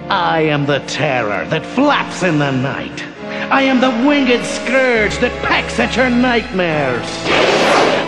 I am the terror that flaps in the night. I am the winged scourge that pecks at your nightmares.